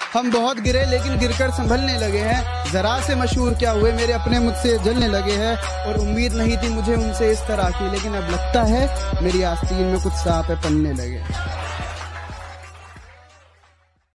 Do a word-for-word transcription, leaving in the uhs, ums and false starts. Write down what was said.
हम बहुत गिरे लेकिन गिरकर संभलने लगे हैं। जरा से मशहूर क्या हुए, मेरे अपने मुझसे जलने लगे हैं। और उम्मीद नहीं थी मुझे उनसे इस तरह की, लेकिन अब लगता है मेरी आस्तीन में कुछ सांप है पलने लगे।